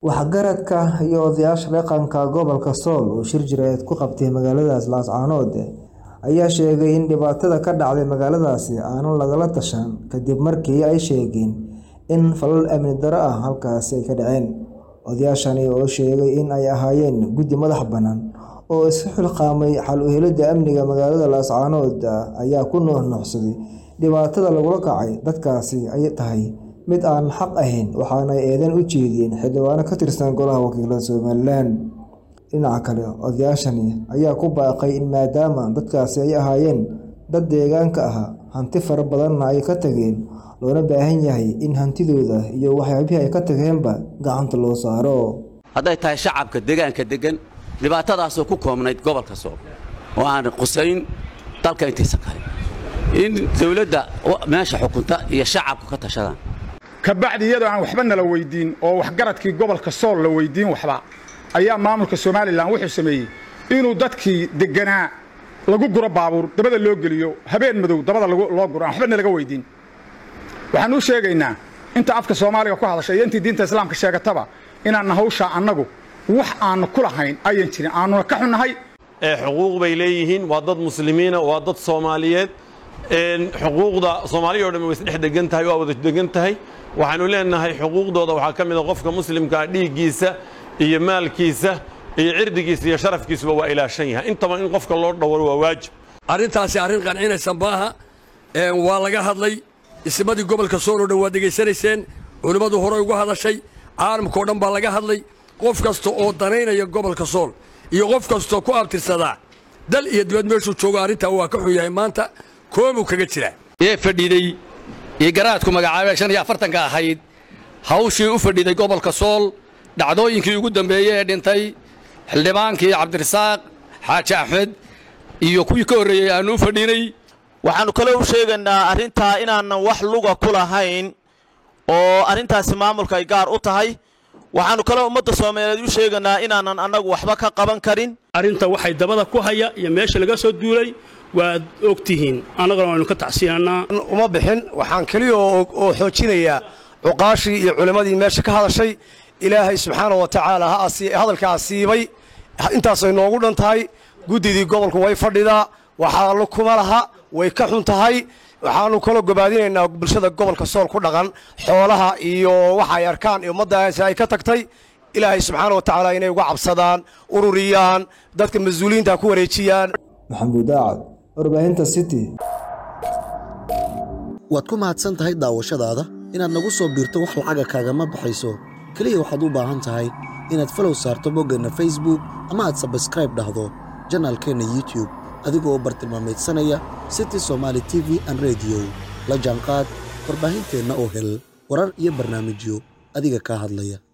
waxgaradka iyo odayaasha dhaqanka gobolka Sool oo shir jireed ku qabtay magaaladaas Laascaanood ayaa sheegay in dhibaatada ka dhacday magaaladaasi aan lagala tashan kadib markii ay sheegeen in falal amni darro ah halkaas ay ka dhaceen. Odayaashani oo sheegay in ay ahaayeen guddi madax bannaan oo iska xilqaamay xal u helidda amniga magaalada Laascaanood ayaa ku nuuxnuuxsaday dhibaatada lagula kacay dadkaasi ay tahay mid aan xaq ahayn waxaana eedan u jeediyeen xildhibaano ka tirsan golaha wakiilada Somaliland. Dhinaca kale odayaashani ayaa ku baaqay in maadaama dadkaasi ay ahaayeen dad deegaanka ah hanti fara badanna ay ka tageen loona baahan yahay in hantidooda iyo waxyaabihii ay ka tageenba gacanta loo saaro. hadday tahay shacabka deegaanka degan dhibaatadaas oo ku koobnayd gobolka Sool oo aan qusayn dalka intiisa kale in dawladda meesha xukunta iyo shacabku ka tashadaan kabacdi iyadoo aan waxba nala weydiin oo waxgaradkii gobolka Sool la weydiin waxba ayaa maamulka Somaliland wuxuu sameeyay inuu dadkii deganaa lagu guro baabuur dabada loo geliyo habeen madow dabada loo guro waxba nalaga weydiin. waxaan u sheegaynaa inta afka Soomaaliga ku hadashay intii diinta Islaamka sheegataba inaan hawsha annagu wax aan ku lahayn ayaan jirin aanu ka xunahay xuquuq bay leeyihiin waa dad muslimiina waa dad Soomaaliyeed xuquuqda Soomaaliyeed oo dhan way isdhex degan tahay waa wada degan tahay waxaanu leenahay xuquuqdooda waxa ka mid ah qofka muslimka dhiigiisa iyo maalkiisa iyo cirdigiisa iyo sharafkiisa waa ilaashan yahay intaba in qofka loo dhawro waa waajib. arrintaasi arrin qancinaysa baaha waa laga hadlay ismadii gobolka Sool oo dhan waa degeysanayseen culimadu hore uga hadashay caalamka oo dhan baa laga hadlay qof kasta oo daneynaya gobolka Sool iyo qof kasta ku abtirsada dal iyo dibad meeshuu joogo arrinta waa ka xun yahay maanta koob uu kaga jira ee fadhiday ee garaadku magacaabay 45 ka ahayd hawshii u fadhiday gobolka Sool dhacdooyinkii ugu dambeeyay ee dhintay xildhibaankii Cabdirasaaq Xaaji Axmed iyo kuwii ka horeeyay aanu u fadhinay waxaanu kale u sheegaynaa arrinta inaan wax luga ku lahayn oo arrintaasi maamulka ay gaar u tahay waxaanu kale ummadda Soomaaliyeed u sheegaynaa inaanan anagu waxba ka qaban karin arrinta waxay dabada ku haya iyo meesha laga soo duulay waa ogtihiin anagana waanu ka tacsiyanaa uma bixin waxaan kaliya oo xoojinayaa cuqaashii iyo culimadii meesha ka hadashay ilaahay subxaanahu wa ta'aala hadalka asiibay intaas ay noogu dhantahay gudidii gobolku way fadhidaa waxa la kuma laha way ka xun tahay waxaanu kala gobaadinaynaa bulshada gobolka Sool ku dhaqan xoolaha iyo waxa ay arkaan ummaddaas ay ka tagtay ilaahay subxaanahu wa ta'aala inay uga cabsadaan ururiyaan dadka mas'uuliyiinta ku wareejiyaan. Maxamuud Daacad warbaahinta City waad ku mahadsan tahay daawashadaada inaad nagu soo biirto wax lacag kaaga ma baxayso kaliya waxaad u baahan tahay inaad follow saarto boggana Facebook ama aad subscribe dhahdo channelkeena YouTube adigoo bartilmaameedsanaya City Somali TV and Radio la jaanqaad warbaahinteena oo hel warar iyo barnaamijyo adiga ka hadlaya.